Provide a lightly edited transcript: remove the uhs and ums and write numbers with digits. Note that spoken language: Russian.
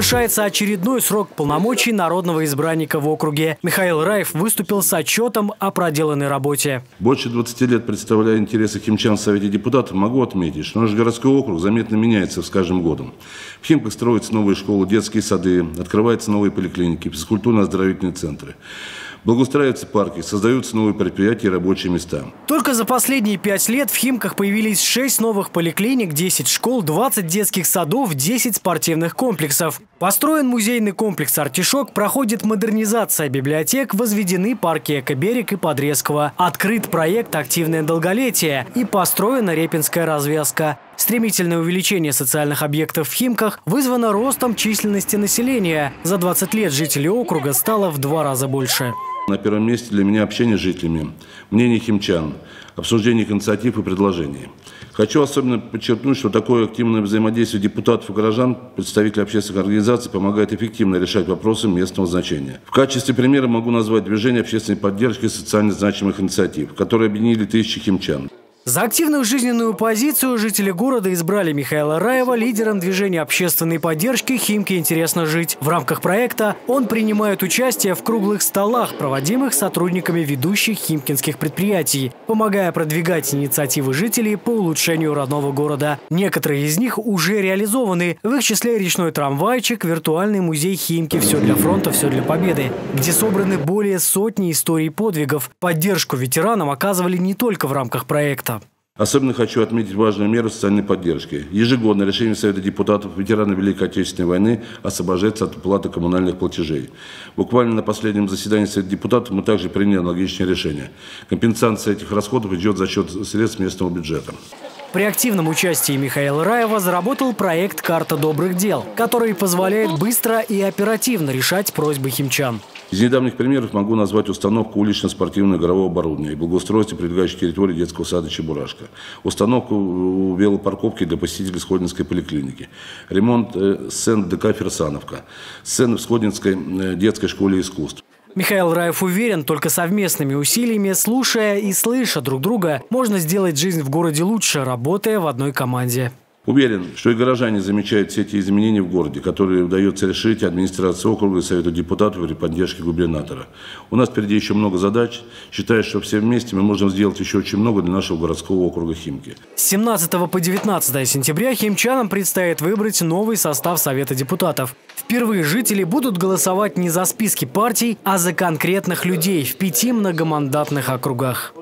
Завершается очередной срок полномочий народного избранника в округе. Михаил Раев выступил с отчетом о проделанной работе. Больше 20 лет представляя интересы химчан в Совете депутатов, могу отметить, что наш городской округ заметно меняется с каждым годом. В Химках строятся новые школы, детские сады, открываются новые поликлиники, физкультурно-оздоровительные центры. Благоустраиваются парки, создаются новые предприятия и рабочие места. Только за последние 5 лет в Химках появились 6 новых поликлиник, 10 школ, 20 детских садов, 10 спортивных комплексов. Построен музейный комплекс «Артишок», проходит модернизация библиотек, возведены парки «Экоберег» и «Подрезково». Открыт проект «Активное долголетие» и построена Репинская развязка. Стремительное увеличение социальных объектов в Химках вызвано ростом численности населения. За 20 лет жителей округа стало в 2 раза больше. На первом месте для меня общение с жителями, мнение химчан, обсуждение их инициатив и предложений. Хочу особенно подчеркнуть, что такое активное взаимодействие депутатов и горожан, представителей общественных организаций, помогает эффективно решать вопросы местного значения. В качестве примера могу назвать движение общественной поддержки социально значимых инициатив, которые объединили тысячи химчан. За активную жизненную позицию жители города избрали Михаила Раева лидером движения общественной поддержки «Химки интересно жить». В рамках проекта он принимает участие в круглых столах, проводимых сотрудниками ведущих химкинских предприятий, помогая продвигать инициативы жителей по улучшению родного города. Некоторые из них уже реализованы, в их числе речной трамвайчик, виртуальный музей Химки «Все для фронта, все для победы», где собраны более сотни историй подвигов. Поддержку ветеранам оказывали не только в рамках проекта. Особенно хочу отметить важную меру социальной поддержки. Ежегодно решением Совета депутатов ветераны Великой Отечественной войны освобождаются от уплаты коммунальных платежей. Буквально на последнем заседании Совета депутатов мы также приняли аналогичное решение. Компенсация этих расходов идет за счет средств местного бюджета. При активном участии Михаила Раева заработал проект «Карта добрых дел», который позволяет быстро и оперативно решать просьбы химчан. Из недавних примеров могу назвать установку улично-спортивного игрового оборудования и благоустройство прилегающей территории детского сада «Чебурашка», установку велопарковки для посетителей Сходнинской поликлиники, ремонт сцен ДК «Ферсановка», сцены в Сходнинской детской школе искусств. Михаил Раев уверен, только совместными усилиями, слушая и слыша друг друга, можно сделать жизнь в городе лучше, работая в одной команде. Уверен, что и горожане замечают все эти изменения в городе, которые удается решить администрации округа и Совету депутатов при поддержке губернатора. У нас впереди еще много задач. Считаю, что все вместе мы можем сделать еще очень много для нашего городского округа Химки. С 17 по 19 сентября химчанам предстоит выбрать новый состав Совета депутатов. Впервые жители будут голосовать не за списки партий, а за конкретных людей в 5 многомандатных округах.